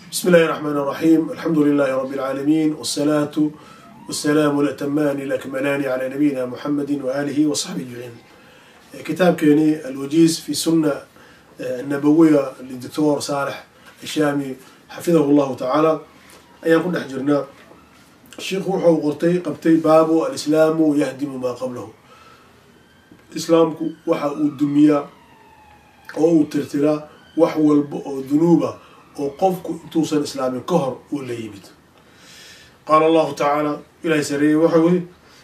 بسم الله الرحمن الرحيم. الحمد لله رب العالمين، والصلاة والسلام الأتمان الأكملان على نبينا محمد وآله وصحبه أجمعين. كتاب كيني الوجيز في السنة النبوية للدكتور صالح الشامي حفظه الله تعالى. أيام كنا حجرنا الشيخ وحو قبتي باب الإسلام يهدم ما قبله. إسلامك وحا الدنيا أو ترتلا وحو الذنوب وقفك توصل إسلام كهر ولا يبت. قال الله تعالى إلى سرية وحوي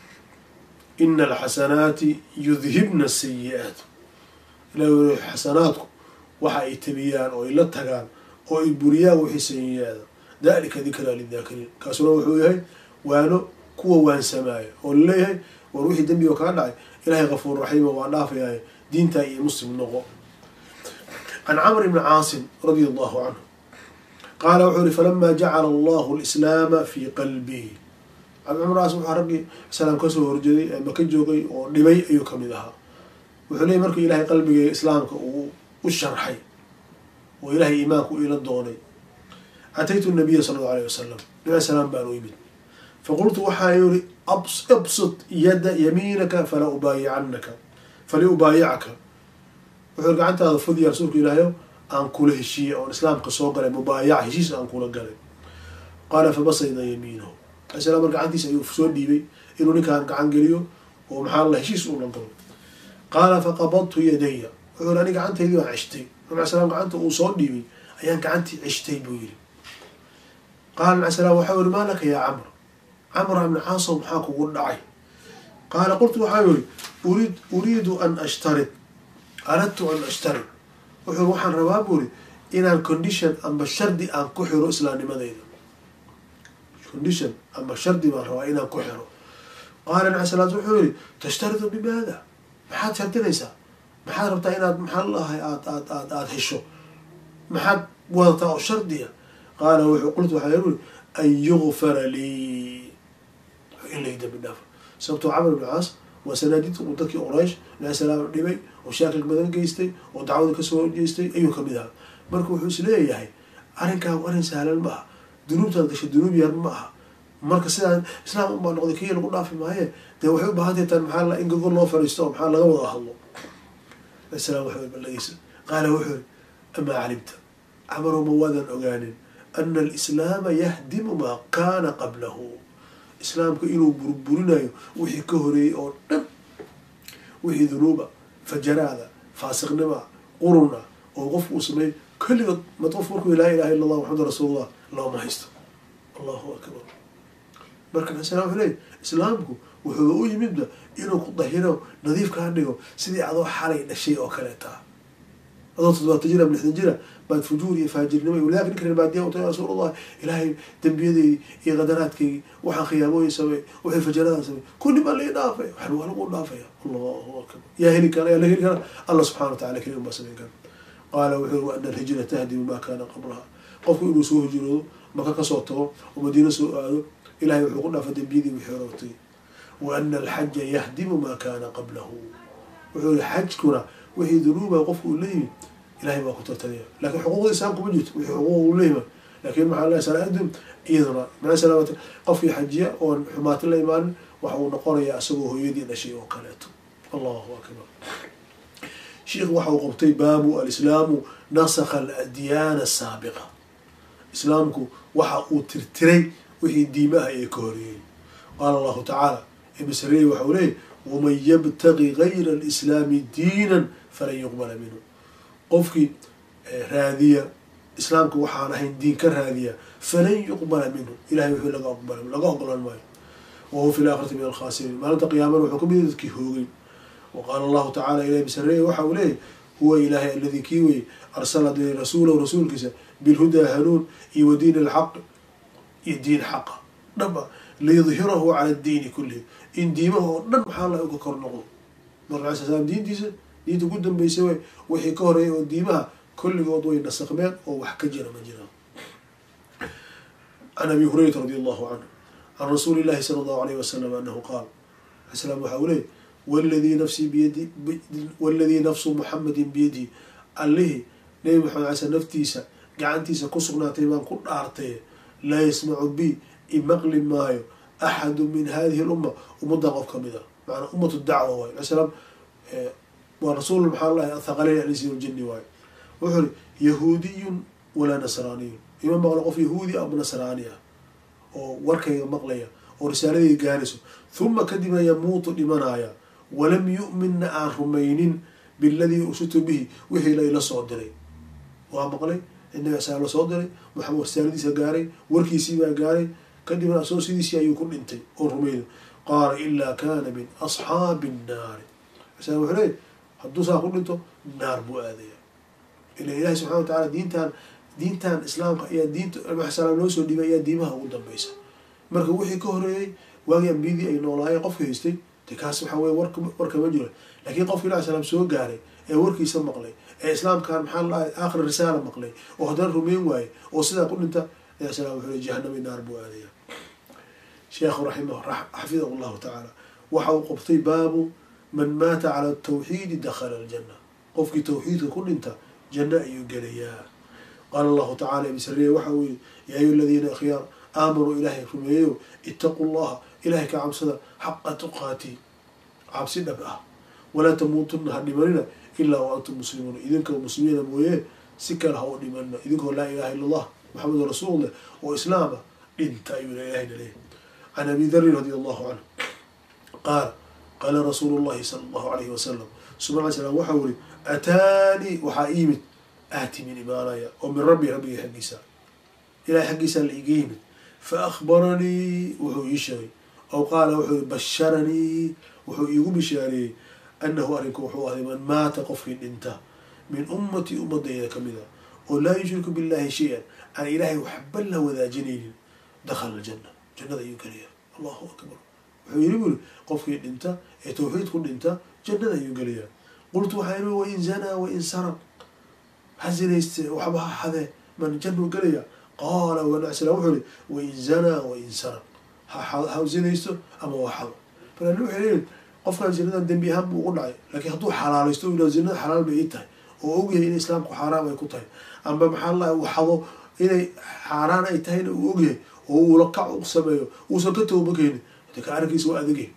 إن الحسنات يذهبن السيئات. إلى حسناتكم وحا إتبيان أو إلا تغان أو إبرياء وحي سيئات ذلك ذكرى للذاكرين. كاسونا وحوي وانو كوا وان سمايا واللي وروحي دمي وكان إلهي غفور رحيم وعنافي دين تاي مسلم النغو. عن عمرو بن عاص رضي الله عنه قال وحوري فلما جعل الله الإسلام في قلبي. عمرو بن عاص وحرقي سلام كسو ورجدي مكجوقي ودمي أيو كمدها وحولي مركي إلهي قلبي إسلامك والشرحي وإلهي إيمانك إلى الدوني. أتيت النبي صلى الله عليه وسلم عليه السلام بانو يمين فقلت وحايوري ابسط يد يمينك فلا أبايعك وحوري عنت هذا فضي رسولك إلهي أن كل هشيء أو الإسلام قصوق على مبايع هشيء أن كل قال. قال فبصينا يمينه السلام مرجع عندي سيوف سود ديبي إنه كان عن قليو ومحل الله هشيء أول نقول. قال فقبضت يدي وحوري أنا قعدت هذي وعشتي مع السلام قعدت وصود ديبي أيان قعدت عشتي بويلي. قال مع السلام وحوري ما لك يا عمرو بن عاصم حاكو ودعي. قال قلت وحوري أريد أن أشترط أردت أن أشترط وحور وحن روابوري إن الكونديشن أما الشردي أن كحرو إسلامي ماذا كونديشن أما الشردي ما روا إن كحرو. قال مع السلام وحوري تشترط بماذا؟ ما حد شرط ليس ما حد ربطا إن محل الله هشو ما حد وضع الشردية. قال وقلت وحوري أن يغفر لي إلا يدب النافر سبت عمرو بن العاص وسناديت ومتكي قريش لا سلام دبي وشاكل بدن جيستي ودعوة كسو جيستي أيو كمدها مركو حسليه ياهي أرنكا وأرن سهلا معها ذنوب تنتش الذنوب يرم معها مركز سهلا إسلام ما نقضي كي نقول في معايا ده وحب هذه تنحل إن قبل الله فريستهم حال غوضها الله. السلام وحب بالليس قال وحب أما علمت عمرو موادا أغانٍ أن الإسلام يهدم ما كان قبله. إسلامك إنه بربرنا وحي كهري أو وحي ذنوبة فجرادة فاسق نما قرنا وغف وسمي كل ما توفرك لا إله إلا الله محمد رسول الله اللهم هيست الله أكبر. بركة السلام عليه إسلامك وهو يمد إنه قضهينه نظيف كهنه سيدي عضو حالي الشيء أو كلتا هذا تضوى تجرى من الحنجرة بعد فجوري فاجرني ولكن كان بعد يوم يا رسول الله إلهي تنبيذي يا غدراتك وحن خيامه يسوي وحن فجرات يسوي كل ما لي نافع وحلو أنا أقول نافع الله أكبر يا هلك الله سبحانه وتعالى كريم ما سمع قال وحلو أن الهجرة تهدم ما كان قبلها قفوا إنه سوء هجروا ما كان صوته ومدينة سوء إلهي وحقنا فتنبيذي وحروتي وأن الحج يهدم ما كان قبله وحلو الحج كنا وهي ذنوبه وقفوا إليه إلهي ما كنت ترتديه لكن حقوق الإنسان كمجد وهي حقوق إليه لكن مع الله سلام إذن مع سلامة قفي حجية وحماة الإيمان وحقوق نقرية أسوه يدي شيء وكالته. الله أكبر. شيخ وحقوق قبطي باب الإسلام نسخ الأديان السابقة. إسلامك وحقوق ترتري وهي ديماء يكوري. قال الله تعالى بسريه وحوليه ومن يبتغي غير الإسلام دينا فلن يقبل منه. قفكي راذية إسلامك وحانا هين دين كراذية فلن يقبل منه إلهي وحي لقى أقبل المال وهو في الآخرة من الخاسرين ما لنت قياما وحكم يذكي هوغي. وقال الله تعالى إليه بسريه وحوليه هو إلهي الذي كيوي أرسل رسوله ورسول كسا بالهدى هنون ودين الحق الدين حقا نبا ليظهره على الدين كله إن ديمه نبا حالا يقكر نقض مرة عليه السلام دين تقدم بيسوي وحي كهري وديمها كل موضوع نسقمين وحكجنا مجنا. عن أبي هريرة رضي الله عنه عن رسول الله صلى الله عليه وسلم أنه قال السلام حوله والذي نفس محمد بيدي عليه نبي محمد عسى نفتيسة gacantiisa ku sugnaatay baan ku dhaartay laa yasmacu bi imaqli maayo axadu min hadihi lumma ummaddan qof kamid a macanaa ummatu dacwa waay masalan waa rasuul maxaa lahay athaqalayn alinsi waljini waay wuxuu uri yahuudiyun walaa nasraaniyun ima maqlo qof yahuudi ama nasraani ah oo warkayga maqlaya oo risaaladayga gaarayso huma kadibna yamuutu dhimanaya walam yu'minna aan rumaynin biladii ursiltu bihi wixii la ila soo diray waa maqlay inaga saa la soo diray maxamed risaaladiisa gaaray warkiisii baa gaaray kadibna asoo sidiisii ayuu ku dhintay oo rumayna qaala ilaa kana min asxaabi nnaari masaa wuxuu leey hadduu saa ku dhinto naar buu aadaya ila ilahi subxana wa tacala diintan islaamka ayaa diinta salaam loo soo dhibay ayaa diimaha ugu dambaysa marka wixii ka horeeyey waagii ambiyadii ay noolaayeen qofka haystay de kaas waxaa weye warkama jiro laakiin qofka ilahi salaam soo gaaray ee warkiisa maqlay ee islaamkan maxaa laahay aakhir risaala maqlay oo haddana rumeyn waaye oo sidaa ku dhinta ilahi salam wuxuu le jahanami naar buu aadaya sheekhu xafidahu llahu tacaala waxa uu qabtay baabu man maata cala tawxiidi dakhala aljanna qofkii tawxiidka ku dhinta janno ayuu gelayaa qaala allahu tacala ibsariye waxa uu yihi yaa ayuha aladiina akhyaar aamanuu ilaahay rumeeyo itaquu llaha ilahay ka cabsada xaqa tuqaati cabsi dhab ah walaa tamuutunna ha dhimanina ilaa wa antum muslimuun idinkoo muslimiina mooye si kale ha u dhimanna idinkoo laa ilaha illa allah maxamedun rasuulullah oo islaama dhinta ayuu ilahayna leeyahy can abi darin radi allahu canhu qaala rasuulu llahi sala allahu alayhi wasalam suma ala slam waxau uri ataanii waxaa iimid aatimin imaanaya oo min rabbi rabbigay xaggiisa ilahay xaggiisaa la iga yimid fa akhbaranii wuxuu ii sheegay aw qaala wuxuu basharanii wuxuu iigu bishaareeyey annahu arrinku wuxuu ahday man maata qofkii dhinta min ummatii ummadayda kamid a oo laa yushriku billahi shay-an aan ilaahay waxba la wadaajinaynin dakhala aljanna jannada ayuu gelaya allahu akbar wuxuu yiri buri qofkii dhinta ee tawxiid ku dhinta jannada ayuu gelayaa qultu waxaa yiri wain zanaa wain saraq ha zinayste waxba ha xadee man jannuu gelaya qaala wanasala wuxuu yiri wain zanaa wain saraq ha zinaysto ama waa xado falan wuxuu yiri qofkan zinadan dembi ahaan buu ugu dhacay laakiin hadduu xalaalaysto u yidhahdo zinada xalaal bay ii tahay oo ogyahay in islaamku xaaraan ay ku tahay amba maxaa la uu xado inay xaaraan ay tahayna uu ogyahay oo uu la kac u sameeyo uusan ka tooba keenin ka arrinkiisa waa adagay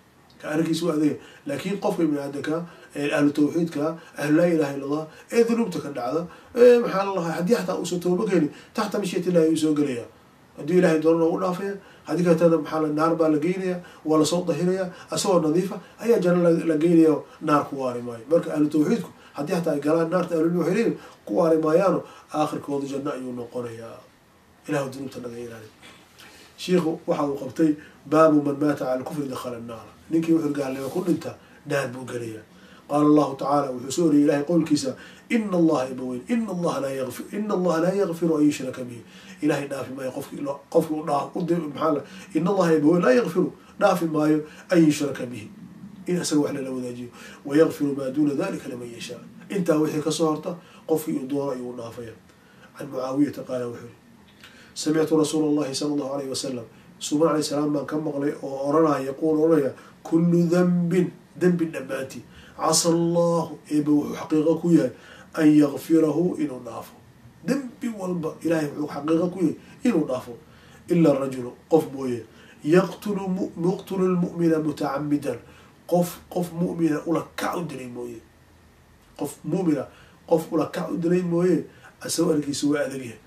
laakiin qofka ibni aadamka ahlu tawxiidka ahlu laa ilaha illa allah ee dunuubta ka dhacda maxaa lalahay haddii xataa uusan tooba keenin taxta mashiat illahi ayuu soo gelaya haddii ilahay doono noogu dhaafaya haddii katada maxaa naar baa la geynaya waa lasoo dahiraya asagoo nadiifa ayaa janno la geynaya naar ku waari maayo marka ahlu tawxiidku haddii xataa ay galaan naarta ahlulmi waxay leeyihin ku waari maayaano aakhirkooda janno ayuu noqonayaa ilahu dunuubta naga ilaali shiikhu waxa uu qabtay baabu man maata cala kufri dakhala annaara ninkii wuxuu gaalnimo ku dhinta naar buu gelaya qaala allahu tacaala wuxuu soo oriyay ilahay qowlkiisa ina allaha ibaweyn ina allaha laa yakfiru an yushraka bihi ilahay dhaafi maayo qofki maxaa ina allaha ibaweyn laa yakfiru dhaafi maayo an yushraka bihi in isaga wax lala wadaajiyo wayakfiru maa duuna dalika liman yashaa intaa wixii kasoo horta qofkii uu doono ayuu dhaafaya can mucaawiyata qaala wuxuu yiri samictu rasuula allahi sala allahu alayhi wasalam suban alayh salaam baan ka maqlay oo oranaya yaquul oranaya kullu dambin dembin dhammaantii casa allahu eeba wuxuu xaqiiqo ku yahay an yakfirahu inuu dhaafo dembi walba ilahay wuxuu xaqiiqo ku yahay inuu dhaafo ila rajulu qof mooye yuqtulu lmu'mina mutacamidan qof mu'mina ula kac u dilay mooye qof mu'mina qof ula kac u dilay mooye asagoo arkiisa waa adagyahay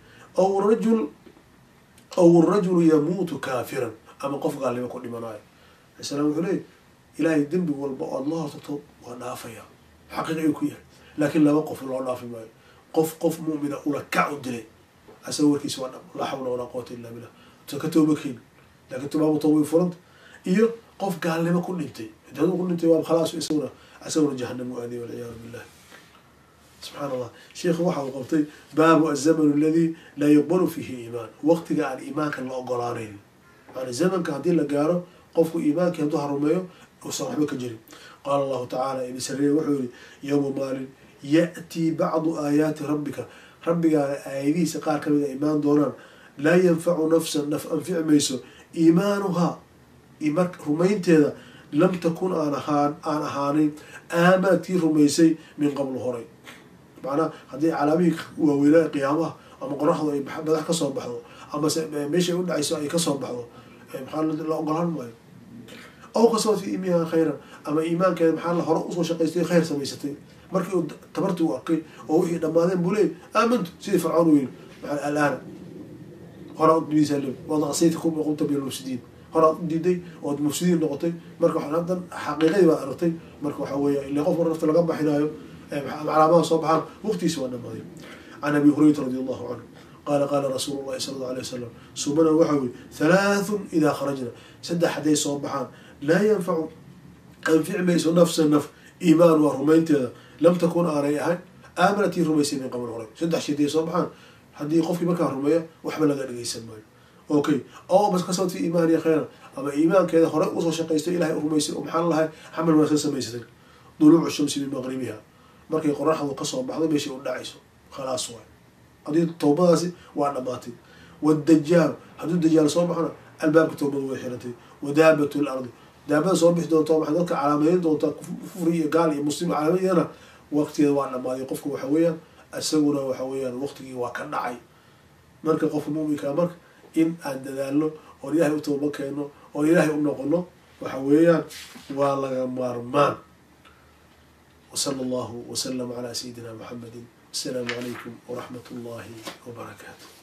aw rajulu yamuutu kaafiran ama qof gaalnimo ku dhimanayo islam wuxuu leeyay ilaahay dembi walba oo aad la hortagto waa dhaafaya xaqiiq ayuu ku yahay laakiin laba qof loo dhaafi maayo qof mu'mina ula kac u dilay asagoo warkiisa waa dham laa xawla walaa quwata illa billah usan ka tooba keeni laakiin tubaabu tawbay furanta iyo qof gaalnimo ku dhintay haduu ku dhintay waa khalaas isaguna jahannam u aaday walciyaadu billah subxaan allah sheikhu waxa uu qabtay baabu azamanu aladi laa yuqbalu fiihi iimaan waqtiga aan iimaanka la ogolaanayn yani zamanka haddii la gaaro qofku iimaankii hadduu harumeeyo uusan waxba ka jirin qaala allahu tacaala ibn sariye wuxuu yihi yowma maalin ya'tii bacdu aayaati rabbika rabbigaaga aayadihiisa qaar kamid a imaan doonaan laa yanfacu nafsan naf anfici mayso iimaanuhaa rumaynteeda lam takun aan ahaanin aamanadkii rumaysay min qablu horay macnaha haddii calaamihii waaweynaa qiyaamaha ama qoraxdu ay madax kasoo baxdo ama meeshay u dhacayso ay kasoo baxdo maxaa la ogolaan maayo aw kasoo fi iimaanha khayran ama iimaankeeda maxaa la hore usoo shaqaystay khayr samaysatay markii uu tabartii u arkay oo wixii dhammaadeen buu leeyay aamantu sidii fircoon u yiri maxaa alaana hore uddiisa leh wada qasaytakum wa qumta bil mufsidiin hore diiday oo mufsidiin noqotay marka waxaan hadan xaqiiqadii baa aragtay marka waxa weeye ilaa qof nafta laga baxinayo calaamadaha soo baxaan waqtigiisa waa dhamaaday can abi hurayrata radiyallahu canhu قال قال رسول الله صلى الله عليه وسلم سبنا وحوي 3 إذا خرجنا سد حدي صبحان لا ينفع أنفع ميس نفس النف إيمان ورمينت لم تكن آريها آمنتي رميسي من قبل هوري سد حدي صبحان حدي يقف مكان رمية وحمل لقى يسمى أوكي أو بس قصد في إيمان يا خير أما إيمان كذا هراء وصل شقيست إلهي رميسي ومحل لها حمل ما سميستك طلوع الشمس من مغربها مركي قرحه وقصوا بعض ماشي ودعيسه خلاص وين قضية التوبة وأنا ماتي والدجال هذا الدجال صوبحنا الباب كتوبة وحيرتي ودابة الأرض دابة صوبح دون طبعا هذاك علامين دون كفرية قال يا مسلم علامين أنا وقتي وأنا ما يقفك وحويا السورة وحويا وقتي وكان عي مرك قف مومي كامرك إن أدلله ولله توبة كأنه ولله أمنقله وحويا والله مرمان وصلى الله وسلم على سيدنا محمد. السلام عليكم ورحمة الله وبركاته.